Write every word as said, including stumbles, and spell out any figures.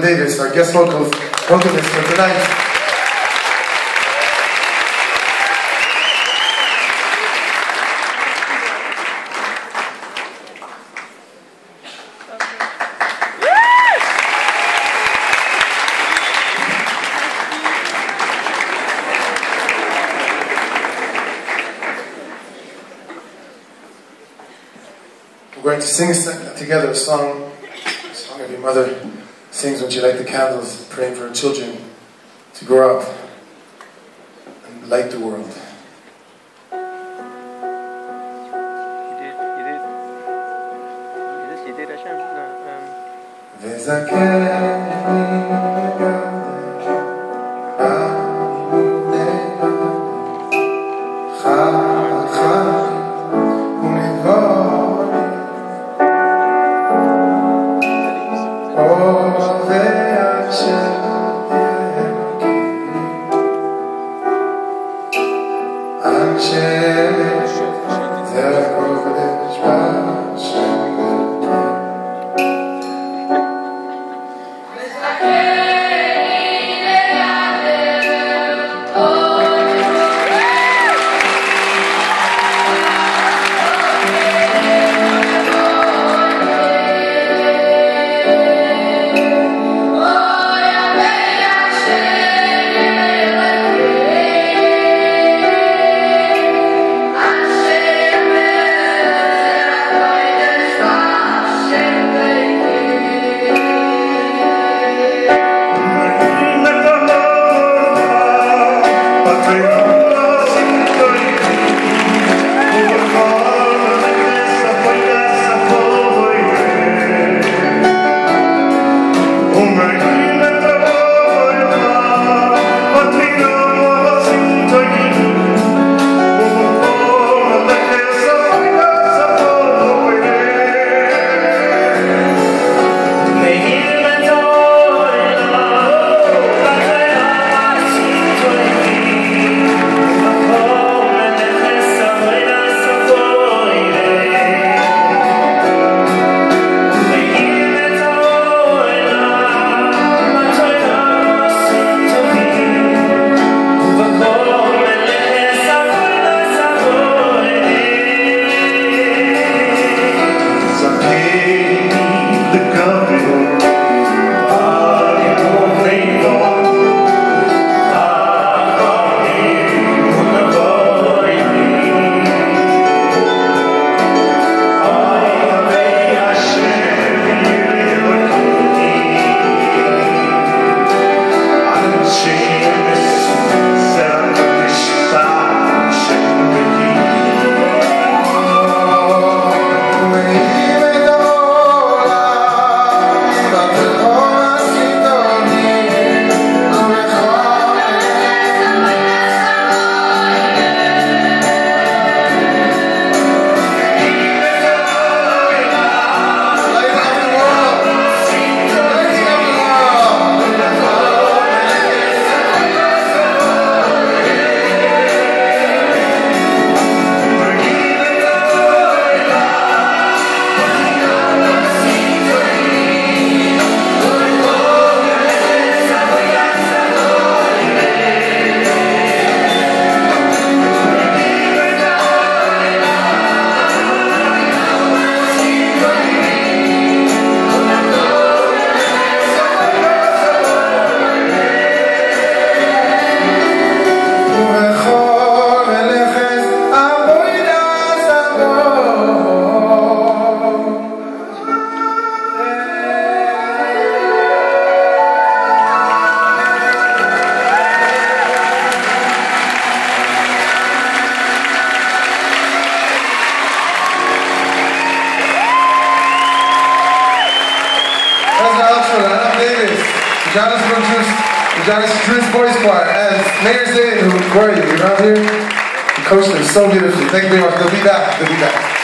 Davis, our guest vocals, vocalist for tonight. We're going to sing together a song, a song every mother sings when she lights the candles, praying for her children to grow up and light the world. You did, you did. You did, Hashem. Jonas Brooks, the Jonas Druce Boys Choir, as Mayor Zayden, who, where are you? You're around here? You coached them so beautifully. Thank you very much. They'll be back. They'll be back.